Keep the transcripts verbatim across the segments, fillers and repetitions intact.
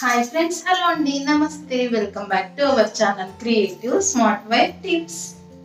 Hi friends, hello andi, namaste, welcome back to our channel Creative Smart Wife Tips.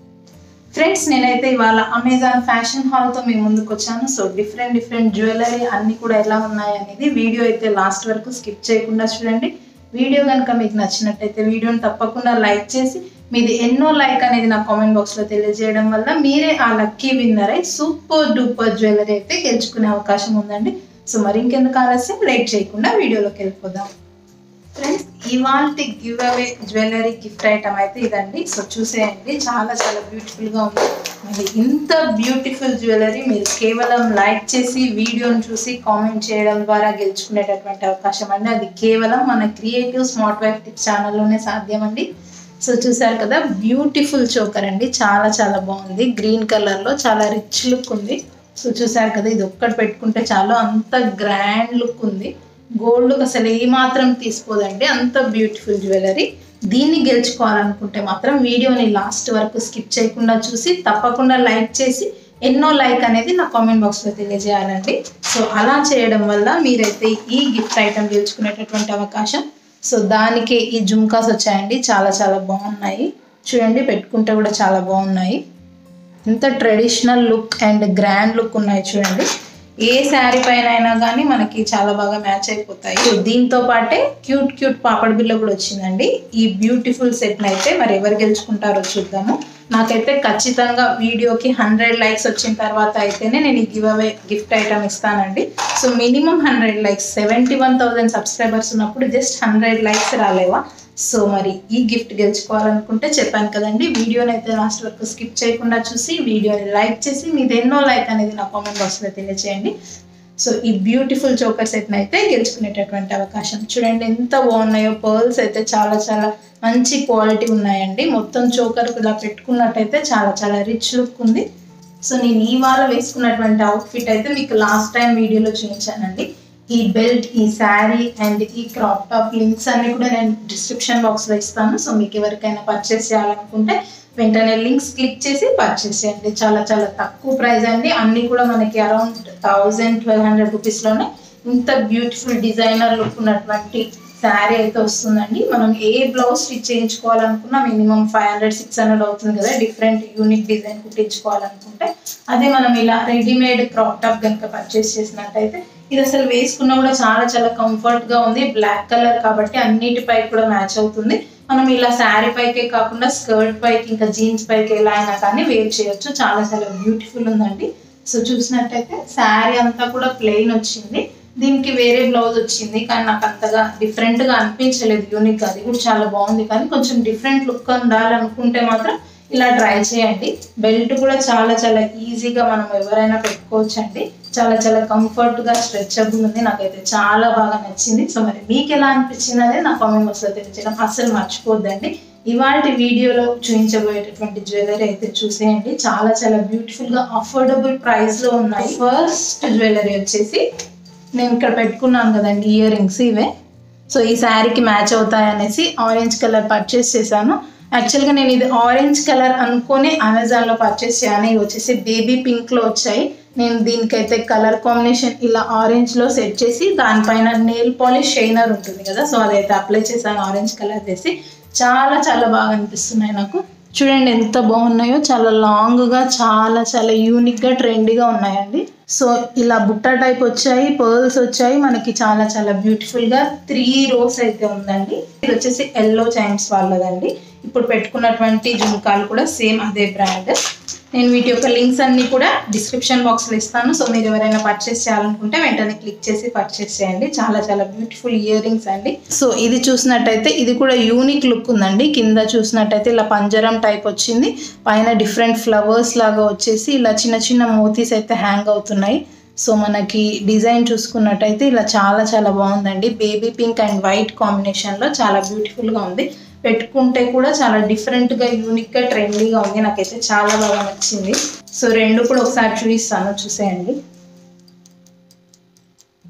Friends, నేనైతే ఇవాళ Amazon fashion hall తో మీ ముందుకు వచ్చాను. So different different jewellery అన్ని కూడా ఎలా ఉన్నాయి అనేది వీడియో అయితే లాస్ట్ వరకు స్కిప్ చేయకుండా చూడండి. వీడియో కనుక మీకు నచ్చినట్లయితే వీడియోని తప్పకుండా లైక్ చేసి మీది ఎన్నో లైక్ అనేది నా కామెంట్ బాక్స్ లో తెలియజేయడం వల్ల మీరే ఆ లక్కీ విన్నర్ అయి సూపర్ డూపర్ జ్యువెలరీ అయితే గెలుచుకునే అవకాశం ఉందండి. సో మరి ఇంకెందుకు ఆలస్యం, లేట్ చేయకుండా వీడియోలోకి వెళ్ళిపోదాం. ఫ్రెండ్స్, ఇవాల్టి giveaway jewellery gift item అయితే ఇదండి. సో చూసేయండి, చాలా చాలా బ్యూటిఫుల్ గా ఉంది. మరి ఇంత బ్యూటిఫుల్ జ్యువెలరీ మీరు కేవలం లైక్ చేసి వీడియోని చూసి కామెంట్ చేయడం ద్వారా గెలుచుకునేటటువంటి అవకాశం అండి. అది కేవలం మన క్రియేటివ్ స్మార్ట్ వైఫ్ టిప్స్ ఛానల్లోనే సాధ్యం అండి. సో చూసారు కదా, బ్యూటిఫుల్ చోకర్ అండి, చాలా చాలా బాగుంది. గ్రీన్ కలర్ లో చాలా రిచ్ లుక్ ఉంది. సో చూసారు కదా, ఇది ఒక్కటి పెట్టుకుంటే చాలు, అంత గ్రాండ్ లుక్ ఉంది. గోల్డ్ అసలు ఏ మాత్రం తీసుకోదండి, అంత బ్యూటిఫుల్ జ్యువెలరీ. దీన్ని గెలుచుకోవాలనుకుంటే మాత్రం వీడియోని లాస్ట్ వరకు స్కిప్ చేయకుండా చూసి తప్పకుండా లైక్ చేసి ఎన్నో లైక్ అనేది నా కామెంట్ బాక్స్లో తెలియజేయాలండి. సో అలా చేయడం వల్ల మీరైతే ఈ గిఫ్ట్ ఐటమ్ గెలుచుకునేటటువంటి అవకాశం. సో దానికి ఈ జుమ్కాస్ వచ్చాయండి, చాలా చాలా బాగున్నాయి. చూడండి, పెట్టుకుంటే కూడా చాలా బాగున్నాయి. ఇంత traditional look and grand look ఉన్నాయి చూడండి. ఏ శారీ పైన అయినా కానీ మనకి చాలా బాగా మ్యాచ్ అయిపోతాయి. దీంతో పాటే క్యూట్ క్యూట్ పాపడ్ బిల్ల కూడా వచ్చిందండి. ఈ బ్యూటిఫుల్ సెట్ అయితే మరి ఎవరు గెలుచుకుంటారో చూద్దాము. నాకైతే ఖచ్చితంగా వీడియోకి హండ్రెడ్ లైక్స్ వచ్చిన తర్వాత అయితేనే నేను ఈ గివ్ అవే గిఫ్ట్ ఐటమ్ ఇస్తానండి. So minimum hundred likes, seventy one thousand subscribers ఉన్నప్పుడు జస్ట్ హండ్రెడ్ లైక్స్ రాలేవా? సో మరి ఈ గిఫ్ట్ గెలుచుకోవాలనుకుంటే చెప్పాను కదండి, వీడియోని అయితే లాస్ట్ వరకు స్కిప్ చేయకుండా చూసి వీడియోని లైక్ చేసి మీది ఎన్నో లైక్ అనేది నా కామెంట్ బాక్స్లో తెలియచేయండి. సో ఈ బ్యూటిఫుల్ చోకర్ సెట్ని అయితే గెలుచుకునేటటువంటి అవకాశం. చూడండి ఎంత బాగున్నాయో, పర్ల్స్ అయితే చాలా చాలా మంచి క్వాలిటీ ఉన్నాయండి. మొత్తం చోకర్ ఇలా పెట్టుకున్నట్టయితే చాలా చాలా రిచ్ లుక్ ఉంది. సో నేను ఇవాళ వేసుకున్నటువంటి అవుట్ఫిట్ అయితే మీకు లాస్ట్ టైం వీడియోలో చూపించానండి. ఈ బెల్ట్, ఈ శారీ అండ్ ఈ క్రాప్ టాప్ లింక్స్ అన్ని కూడా నేను డిస్క్రిప్షన్ బాక్స్లో ఇస్తాను. సో మీకు ఎవరికైనా పర్చేస్ చేయాలనుకుంటే వెంటనే లింక్స్ క్లిక్ చేసి పర్చేస్ చేయండి. చాలా చాలా తక్కువ ప్రైస్ అండి. అన్నీ కూడా మనకి అరౌండ్ థౌజండ్ ట్వెల్వ్ హండ్రెడ్ రూపీస్లోనే ఇంత బ్యూటిఫుల్ డిజైనర్ లుక్ ఉన్నటువంటి శారీ అయితే వస్తుందండి. మనం ఏ బ్లౌజ్ స్టిచ్ చేయించుకోవాలనుకున్నా minimum five hundred six hundred అవుతుంది కదా, డిఫరెంట్ యూనిక్ డిజైన్ కుట్టించుకోవాలనుకుంటే. అదే మనం ఇలా రెడీమేడ్ క్రాప్ టాప్ కనుక పర్చేస్ చేసినట్టయితే ఇది అసలు వేసుకున్నా కూడా చాలా చాలా కంఫర్ట్ గా ఉంది. బ్లాక్ కలర్ కాబట్టి అన్నిటిపై కూడా మ్యాచ్ అవుతుంది. మనం ఇలా శారీ పైకే కాకుండా స్కర్ట్ పైకి ఇంకా జీన్స్ పైకి ఎలా అయినా కానీ వేర్ చేయొచ్చు. చాలా చాలా బ్యూటిఫుల్ ఉందండి. సో చూసినట్టయితే శారీ అంతా కూడా ప్లెయిన్ వచ్చింది, దీనికి వేరే బ్లౌజ్ వచ్చింది, కానీ నాకు అంతగా డిఫరెంట్ గా అనిపించలేదు. యూనిక్, అది కూడా చాలా బాగుంది. కానీ కొంచెం డిఫరెంట్ లుక్ ఉండాలనుకుంటే మాత్రం ఇలా ట్రై చేయండి. బెల్ట్ కూడా చాలా చాలా ఈజీగా మనం ఎవరైనా పెట్టుకోవచ్చు అండి. చాలా చాలా కంఫర్ట్ గా స్ట్రెచబుల్ ఉంది. నాకైతే చాలా బాగా నచ్చింది. సో మరి మీకు ఎలా అనిపించింది అనేది నా కామెంట్ బాక్స్ లో తెలియజేయడం అస్సలు మర్చిపోద్దండి. ఇవాళ వీడియోలో చూపించబోయేటటువంటి జ్యువెలరీ అయితే చూసేయండి, చాలా చాలా బ్యూటిఫుల్ గా అఫోర్డబుల్ ప్రైస్ లో ఉన్నాయి. ఫస్ట్ జ్యువెలరీ వచ్చేసి నేను ఇక్కడ పెట్టుకున్నాను కదండి, ఇయర్ రింగ్స్ ఇవే. సో ఈ శారీకి మ్యాచ్ అవుతాయి అనేసి ఆరెంజ్ కలర్ పర్చేస్ చేశాను. యాక్చువల్గా నేను ఇది ఆరెంజ్ కలర్ అనుకొని అమెజాన్లో పర్చేస్ చేయను. ఇవి వచ్చేసి బేబీ పింక్లో వచ్చాయి. నేను దీనికైతే కలర్ కాంబినేషన్ ఇలా ఆరెంజ్లో సెట్ చేసి దానిపైన నెయిల్ పాలిష్ షైనర్ ఉంటుంది కదా, సో అదైతే అప్లై చేశాను ఆరెంజ్ కలర్ వేసి. చాలా చాలా బాగా అనిపిస్తున్నాయి నాకు. చూడండి ఎంత బాగున్నాయో, చాలా లాంగ్గా చాలా చాలా యూనిక్గా ట్రెండీగా ఉన్నాయండి. సో ఇలా బుట్ట టైప్ వచ్చాయి, పర్ల్స్ వచ్చాయి మనకి, చాలా చాలా బ్యూటిఫుల్గా త్రీ రోస్ అయితే ఉందండి. ఇది వచ్చేసి ఎల్లో చైన్స్ వాళ్ళదండి. ఇప్పుడు పెట్టుకున్నటువంటి జుమ్కాలు కూడా సేమ్ అదే బ్రాండ్. నేను వీటి యొక్క లింక్స్ అన్ని కూడా డిస్క్రిప్షన్ బాక్స్లో ఇస్తాను. సో మీరు ఎవరైనా పర్చేస్ చేయాలనుకుంటే వెంటనే క్లిక్ చేసి పర్చేస్ చేయండి. చాలా చాలా బ్యూటిఫుల్ ఇయర్ రింగ్స్ అండి. సో ఇది చూసినట్టయితే ఇది కూడా యూనిక్ లుక్ ఉందండి. కింద చూసినట్టయితే ఇలా పంజరం టైప్ వచ్చింది, పైన డిఫరెంట్ ఫ్లవర్స్ లాగా వచ్చేసి ఇలా చిన్న చిన్న మోతీస్ అయితే హ్యాంగ్ అవుతున్నాయి. సో మనకి డిజైన్ చూసుకున్నట్టయితే ఇలా చాలా చాలా బాగుందండి. బేబీ పింక్ అండ్ వైట్ కాంబినేషన్లో చాలా బ్యూటిఫుల్గా ఉంది. పెట్టుకుంటే కూడా చాలా డిఫరెంట్గా యూనిక్గా ట్రెండీగా ఉంది. నాకైతే చాలా బాగా నచ్చింది. సో రెండు కూడా ఒకసారి చూపిస్తాను, చూసేయండి.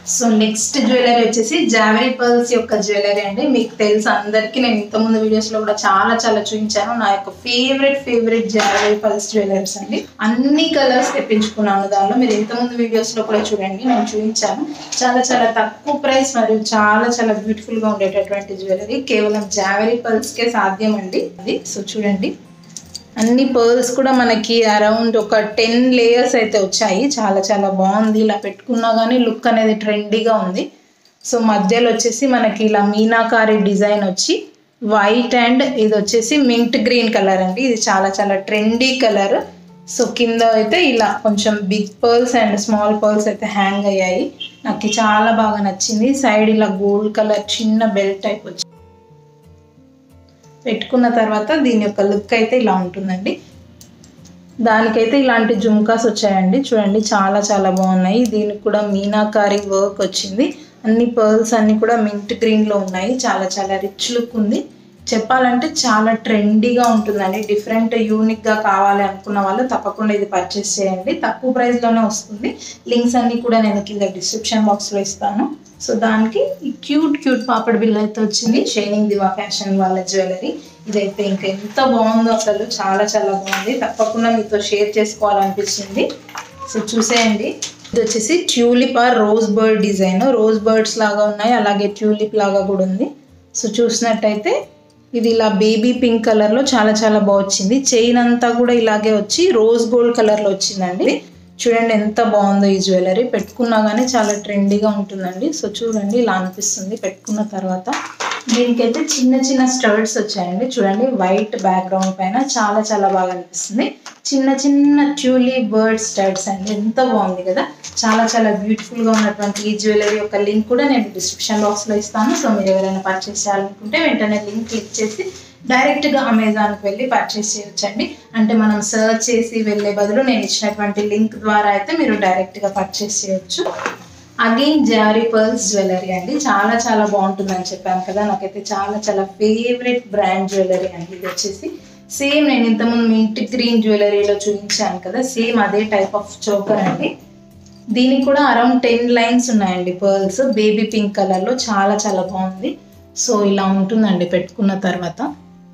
సో నెక్స్ట్ జ్యువెలరీ వచ్చేసి జావెరీ పర్ల్స్ యొక్క జ్యువెలరీ అండి. మీకు తెలుసు అందరికీ, నేను ఇంతకుముందు వీడియోస్లో కూడా చాలా చాలా చూపించాను. నా యొక్క favourite favourite Zaveri pearls jewelleries అండి. అన్ని కలర్స్ తెప్పించుకున్నాను దానిలో. మీరు ఇంతకుముందు వీడియోస్లో కూడా చూడండి, నేను చూపించాను. చాలా చాలా తక్కువ ప్రైస్ మరియు చాలా చాలా బ్యూటిఫుల్గా ఉండేటటువంటి జ్యువెలరీ కేవలం జావెరీ పర్ల్స్కే సాధ్యం అండి అది. సో చూడండి, అన్ని పర్ల్స్ కూడా మనకి అరౌండ్ ఒక టెన్ లేయర్స్ అయితే వచ్చాయి. చాలా చాలా బాగుంది. ఇలా పెట్టుకున్నా కానీ లుక్ అనేది ట్రెండీగా ఉంది. సో మధ్యలో వచ్చేసి మనకి ఇలా మీనాకారి డిజైన్ వచ్చి వైట్ అండ్ ఇది వచ్చేసి మింట్ గ్రీన్ కలర్ అండి. ఇది చాలా చాలా ట్రెండీ కలర్. సో కింద అయితే ఇలా కొంచెం big pearls and small pearls అయితే హ్యాంగ్ అయ్యాయి. నాకు చాలా బాగా నచ్చింది. సైడ్ ఇలా గోల్డ్ కలర్ చిన్న బెల్ట్ టైప్ వచ్చి పెట్టుకున్న తర్వాత దీని యొక్క లుక్ అయితే ఇలా ఉంటుందండి. దానికైతే ఇలాంటి జుమ్కాస్ వచ్చాయండి. చూడండి, చాలా చాలా బాగున్నాయి. దీనికి కూడా మీనాకారి వర్క్ వచ్చింది. అన్ని పర్ల్స్ అన్ని కూడా మింట్ గ్రీన్లో ఉన్నాయి. చాలా చాలా రిచ్ లుక్ ఉంది. చెప్పాలంటే చాలా ట్రెండీగా ఉంటుందండి. డిఫరెంట్ యూనిక్గా కావాలి అనుకున్న వాళ్ళు తప్పకుండా ఇది పర్చేస్ చేయండి. తక్కువ ప్రైస్లోనే వస్తుంది. లింక్స్ అన్నీ కూడా నేను కింద డిస్క్రిప్షన్ బాక్స్లో ఇస్తాను. సో దానికి ఈ క్యూట్ క్యూట్ పాపడ్ బిల్ అయితే వచ్చింది. షైనింగ్ దివా ఫ్యాషన్ వాళ్ళ జ్యువెలరీ. ఇదైతే ఇంకా ఎంత బాగుందో అసలు, చాలా చాలా బాగుంది. తప్పకుండా మీతో షేర్ చేసుకోవాలనిపించింది. సో చూసేయండి, ఇది వచ్చేసి tulip or rose bird design. Rose birds లాగా ఉన్నాయి, అలాగే ట్యూలిప్ లాగా కూడా ఉంది. సో చూసినట్టయితే ఇది ఇలా బేబీ పింక్ కలర్లో చాలా చాలా బాగా వచ్చింది. చైన్ అంతా కూడా ఇలాగే వచ్చి రోజ్ గోల్డ్ కలర్లో వచ్చిందండి. చూడండి ఎంత బాగుందో ఈ జ్యువెలరీ. పెట్టుకున్నా కానీ చాలా ట్రెండీగా ఉంటుందండి. సో చూడండి, ఇలా అనిపిస్తుంది పెట్టుకున్న తర్వాత. దీనికైతే చిన్న చిన్న స్టర్డ్స్ వచ్చాయండి. చూడండి, వైట్ బ్యాక్గ్రౌండ్ పైన చాలా చాలా బాగా అనిపిస్తుంది. చిన్న చిన్న ట్యూలీ బర్డ్ స్టర్డ్స్ అండి. ఎంత బాగుంది కదా, చాలా చాలా బ్యూటిఫుల్గా ఉన్నటువంటి ఈ జ్యువెలరీ యొక్క లింక్ కూడా నేను డిస్క్రిప్షన్ బాక్స్లో ఇస్తాను. సో మీరు ఎవరైనా పర్చేస్ చేయాలనుకుంటే వెంటనే లింక్ క్లిక్ చేసి డైరెక్ట్గా అమెజాన్కి వెళ్ళి పర్చేస్ చేయొచ్చండి. అంటే మనం సర్చ్ చేసి వెళ్ళే బదులు నేను ఇచ్చినటువంటి లింక్ ద్వారా అయితే మీరు డైరెక్ట్గా పర్చేస్ చేయొచ్చు. అగైన్ జావెరీ పర్ల్స్ జ్యువెలరీ అండి. చాలా చాలా బాగుంటుందని చెప్పాను కదా, నాకైతే చాలా చాలా ఫేవరెట్ బ్రాండ్ జ్యువెలరీ అండి. ఇది వచ్చేసి సేమ్ నేను ఇంతకుముందు మింట్ గ్రీన్ జ్యువెలరీలో చూపించాను కదా, సేమ్ అదే టైప్ ఆఫ్ చోకర్ అండి. దీనికి కూడా అరౌండ్ టెన్ లైన్స్ ఉన్నాయండి పర్ల్స్. బేబీ పింక్ కలర్లో చాలా చాలా బాగుంది. సో ఇలా ఉంటుందండి పెట్టుకున్న తర్వాత.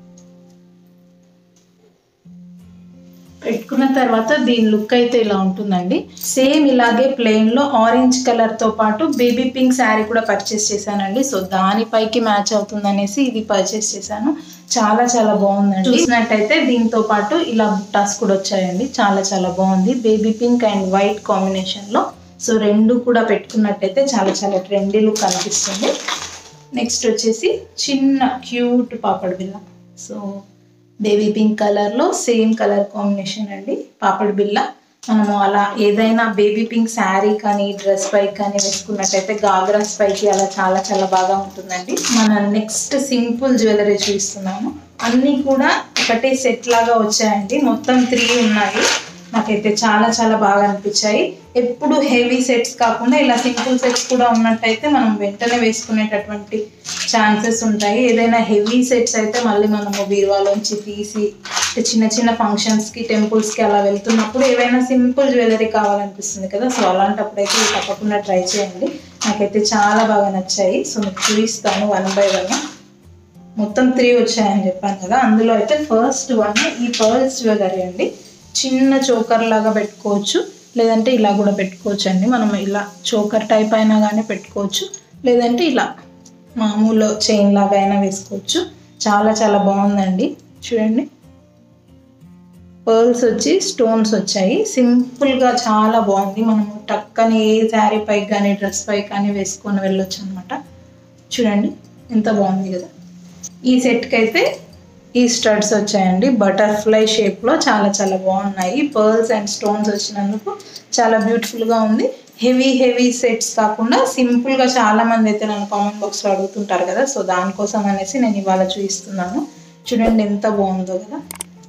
పెట్టుకున్న తర్వాత దీని లుక్ అయితే ఇలా ఉంటుందండి. సేమ్ ఇలాగే ప్లెయిన్ లో ఆరెంజ్ కలర్ తో పాటు బేబీ పింక్ శారీ కూడా పర్చేస్ చేశానండి. సో దానిపైకి మ్యాచ్ అవుతుంది అనేసి ఇది పర్చేస్ చేశాను. చాలా చాలా బాగుందండి. చూసినట్టయితే దీంతో పాటు ఇలా బుట్టాస్ కూడా వచ్చాయండి. చాలా చాలా బాగుంది. Baby pink and white combination లో. సో రెండు కూడా పెట్టుకున్నట్టయితే చాలా చాలా ట్రెండీ లుక్ అనిపిస్తుంది. నెక్స్ట్ వచ్చేసి చిన్న క్యూట్ పాపడ్ బిల్ల. సో బేబీ పింక్ కలర్లో సేమ్ కలర్ కాంబినేషన్ అండి పాపడ్ బిల్ల. మనము అలా ఏదైనా బేబీ పింక్ శారీ కానీ డ్రెస్ పైకి కానీ వేసుకున్నట్టయితే గాగ్రాస్ పైకి అలా చాలా చాలా బాగా ఉంటుందండి. మన నెక్స్ట్ సింపుల్ జ్యువెలరీ చూపిస్తున్నాము. అన్నీ కూడా ఒకటే సెట్ లాగా వచ్చాయండి. మొత్తం త్రీ ఉన్నాయి. నాకైతే చాలా చాలా బాగా అనిపించాయి. ఎప్పుడు హెవీ సెట్స్ కాకుండా ఇలా సింపుల్ సెట్స్ కూడా ఉన్నట్టయితే మనం వెంటనే వేసుకునేటటువంటి ఛాన్సెస్ ఉంటాయి. ఏదైనా హెవీ సెట్స్ అయితే మళ్ళీ మనము బీరువాలోంచి తీసి చిన్న చిన్న ఫంక్షన్స్కి టెంపుల్స్కి అలా వెళ్తున్నప్పుడు ఏవైనా సింపుల్ జ్యువెలరీ కావాలనిపిస్తుంది కదా. సో అలాంటప్పుడు అయితే తప్పకుండా ట్రై చేయండి. నాకైతే చాలా బాగా నచ్చాయి. సో మీకు చూపిస్తాను వన్ బై వన్. మొత్తం త్రీ వచ్చాయని చెప్పాను కదా, అందులో అయితే ఫస్ట్ వన్ ఈ పర్ల్స్ జ్యువెలరీ అండి. చిన్న చోకర్ లాగా పెట్టుకోవచ్చు, లేదంటే ఇలా కూడా పెట్టుకోవచ్చు అండి. మనం ఇలా చోకర్ టైప్ అయినా కానీ పెట్టుకోవచ్చు, లేదంటే ఇలా మామూలు చైన్ లాగా అయినా వేసుకోవచ్చు. చాలా చాలా బాగుందండి. చూడండి, పర్ల్స్ వచ్చి స్టోన్స్ వచ్చాయి. సింపుల్గా చాలా బాగుంది. మనము టక్కని ఏ శారీ పైకి కానీ డ్రెస్ పైకి కానీ వేసుకొని వెళ్ళొచ్చు అనమాట. చూడండి ఎంత బాగుంది కదా. ఈ సెట్కి అయితే ఈ స్టడ్స్ వచ్చాయండి బటర్ఫ్లై షేప్లో. చాలా చాలా బాగున్నాయి. పర్ల్స్ అండ్ స్టోన్స్ వచ్చినందుకు చాలా బ్యూటిఫుల్గా ఉంది. హెవీ హెవీ సెట్స్ కాకుండా సింపుల్గా చాలామంది అయితే నన్ను కామెంట్ బాక్స్లో అడుగుతుంటారు కదా. సో దానికోసం అనేసి నేను ఇవాళ చూపిస్తున్నాను. చూడండి ఎంత బాగుందో కదా.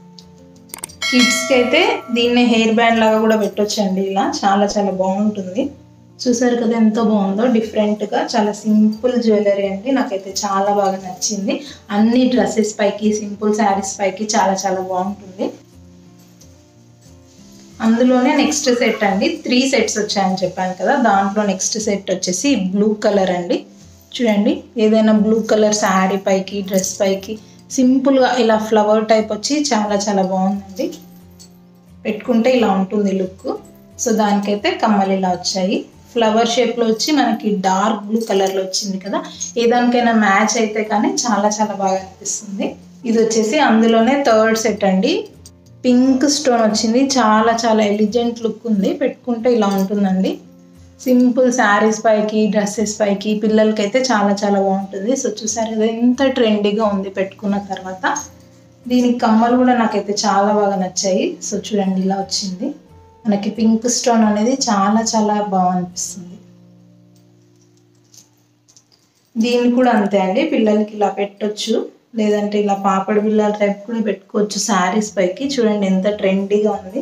కిడ్స్కి అయితే దీన్ని హెయిర్ బ్యాండ్ లాగా కూడా పెట్టొచ్చండి. ఇలా చాలా చాలా బాగుంటుంది. చూసారు కదా ఎంత బాగుందో, డిఫరెంట్గా చాలా సింపుల్ జ్యువెలరీ అండి. నాకైతే చాలా బాగా నచ్చింది. అన్ని డ్రెస్సెస్ పైకి సింపుల్ శారీస్ పైకి చాలా చాలా బాగుంటుంది. అందులోనే నెక్స్ట్ సెట్ అండి, త్రీ సెట్స్ వచ్చాయని చెప్పాను కదా, దాంట్లో నెక్స్ట్ సెట్ వచ్చేసి బ్లూ కలర్ అండి. చూడండి, ఏదైనా బ్లూ కలర్ శారీ పైకి, డ్రెస్ పైకి సింపుల్గా ఇలా ఫ్లవర్ టైప్ వచ్చి చాలా చాలా బాగుందండి. పెట్టుకుంటే ఇలా ఉంటుంది లుక్. సో దానికైతే కమ్మలు ఇలా వచ్చాయి, ఫ్లవర్ షేప్లో వచ్చి మనకి డార్క్ బ్లూ కలర్లో వచ్చింది కదా, ఏ దానికైనా మ్యాచ్ అయితే కానీ చాలా చాలా బాగా అనిపిస్తుంది. ఇది వచ్చేసి అందులోనే థర్డ్ సెట్ అండి, పింక్ స్టోన్ వచ్చింది, చాలా చాలా ఎలిజెంట్ లుక్ ఉంది. పెట్టుకుంటే ఇలా ఉంటుందండి, సింపుల్ శారీస్ పైకి, డ్రెస్సెస్ పైకి, పిల్లలకైతే చాలా చాలా బాగుంటుంది. సో చూసారు కదా ఎంత ట్రెండీగా ఉంది పెట్టుకున్న తర్వాత. దీనికి కమ్మలు కూడా నాకైతే చాలా బాగా నచ్చాయి. సో చూడండి ఇలా వచ్చింది, మనకి పింక్ స్టోన్ అనేది చాలా చాలా బాగా అనిపిస్తుంది. దీన్ని కూడా అంతే అండి, పిల్లలకి ఇలా పెట్టొచ్చు, లేదంటే ఇలా పాపడి బిళ్ళల టైప్ కూడా పెట్టుకోవచ్చు శారీస్ పైకి. చూడండి ఎంత ట్రెండీగా ఉంది.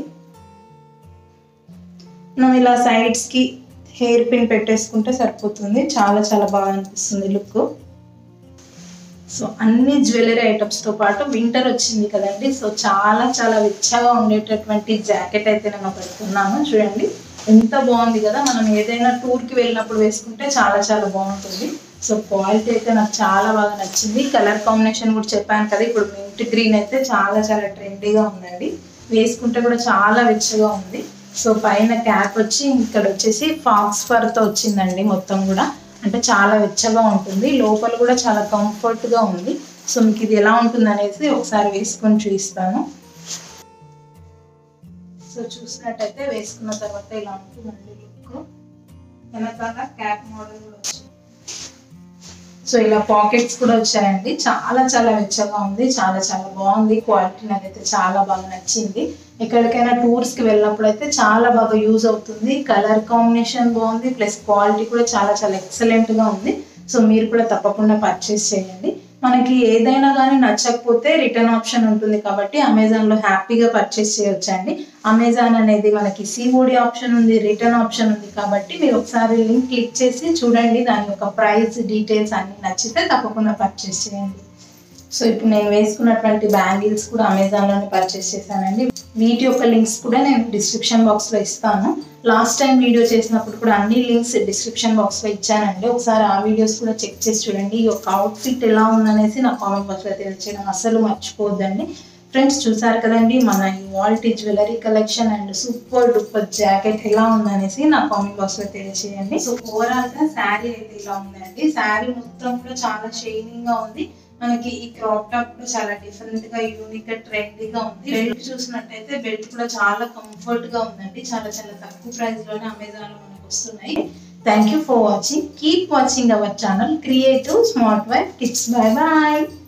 మనం ఇలా సైడ్స్కి హెయిర్ పిన్ పెట్టేసుకుంటే సరిపోతుంది, చాలా చాలా బాగా అనిపిస్తుంది లుక్. సో అన్ని జ్యువెలరీ ఐటమ్స్తో పాటు వింటర్ వచ్చింది కదండి, సో చాలా చాలా వెచ్చగా ఉండేటటువంటి జాకెట్ అయితే నేను పెట్టుకున్నాను. చూడండి ఎంత బాగుంది కదా, మనం ఏదైనా టూర్కి వెళ్ళినప్పుడు వేసుకుంటే చాలా చాలా బాగుంటుంది. సో క్వాలిటీ అయితే నాకు చాలా బాగా నచ్చింది. కలర్ కాంబినేషన్ కూడా చెప్పాను కదా, ఇప్పుడు మింట్ గ్రీన్ అయితే చాలా చాలా ట్రెండీగా ఉందండి, వేసుకుంటే కూడా చాలా వెచ్చగా ఉంది. సో పైన క్యాప్ వచ్చి ఇక్కడ వచ్చేసి ఫాక్స్ ఫర్తో వచ్చిందండి మొత్తం కూడా, అంటే చాలా వెచ్చగా ఉంటుంది, లోపల కూడా చాలా కంఫర్ట్గా ఉంది. సో మీకు ఇది ఎలా ఉంటుంది అనేసి ఒకసారి వేసుకొని చూపిస్తాను. సో చూసినట్టయితే వేసుకున్న తర్వాత ఇలా ఉంటుందండి లుక్. వెనకాల క్యాప్ మోడల్ కూడా వచ్చింది. సో ఇలా పాకెట్స్ కూడా వచ్చాయండి, చాలా చాలా వెచ్చగా ఉంది, చాలా చాలా బాగుంది. క్వాలిటీ నాకైతే చాలా బాగా నచ్చింది. ఎక్కడికైనా టూర్స్కి వెళ్ళినప్పుడు అయితే చాలా బాగా యూజ్ అవుతుంది. కలర్ కాంబినేషన్ బాగుంది, ప్లస్ క్వాలిటీ కూడా చాలా చాలా ఎక్సలెంట్గా ఉంది. సో మీరు కూడా తప్పకుండా పర్చేస్ చేయండి. మనకి ఏదైనా కానీ నచ్చకపోతే రిటర్న్ ఆప్షన్ ఉంటుంది కాబట్టి అమెజాన్లో హ్యాపీగా పర్చేస్ చేయొచ్చండి. అమెజాన్ అనేది మనకి సిఓడి ఆప్షన్ ఉంది, రిటర్న్ ఆప్షన్ ఉంది కాబట్టి మీరు ఒకసారి లింక్ క్లిక్ చేసి చూడండి, దాని యొక్క ప్రైస్ డీటెయిల్స్ అన్నీ నచ్చితే తప్పకుండా పర్చేస్ చేయండి. సో ఇప్పుడు నేను వేసుకున్నటువంటి బ్యాంగిల్స్ కూడా అమెజాన్లోనే పర్చేస్ చేశానండి. వీటి యొక్క లింక్స్ కూడా నేను డిస్క్రిప్షన్ బాక్స్లో ఇస్తాను. లాస్ట్ టైం వీడియో చేసినప్పుడు కూడా అన్ని లింక్స్ డిస్క్రిప్షన్ బాక్స్లో ఇచ్చానండి, ఒకసారి ఆ వీడియోస్ కూడా చెక్ చేసి చూడండి. ఈ యొక్క అవుట్ఫిట్ ఎలా ఉందనేసి నా కామెంట్ బాక్స్లో తెలియచేయడం అస్సలు మర్చిపోవద్దండి. ఫ్రెండ్స్ చూసారు కదండి మన ఇవాల్టి jewellery collection and super duper jacket ఎలా ఉందనేసి నా కామెంట్ బాక్స్లో తెలియచేయండి. సో ఓవరాల్గా శారీ అయితే ఇలా ఉందండి, శారీ మొత్తం కూడా చాలా షైనింగ్గా ఉంది. మనకి ఈ క్రాప్ టాప్ కూడా చాలా డిఫరెంట్ గా యూనిక్ గా ట్రెండీగా ఉంది. బెల్ట్ చూసినట్టయితే బెల్ట్ కూడా చాలా కంఫర్ట్ గా ఉందండి, చాలా చాలా తక్కువ ప్రైస్ లోనే అమెజాన్ లో మనకు వస్తున్నాయి. Thank you for watching. Keep watching our channel creative smart wife tips. Bye bye.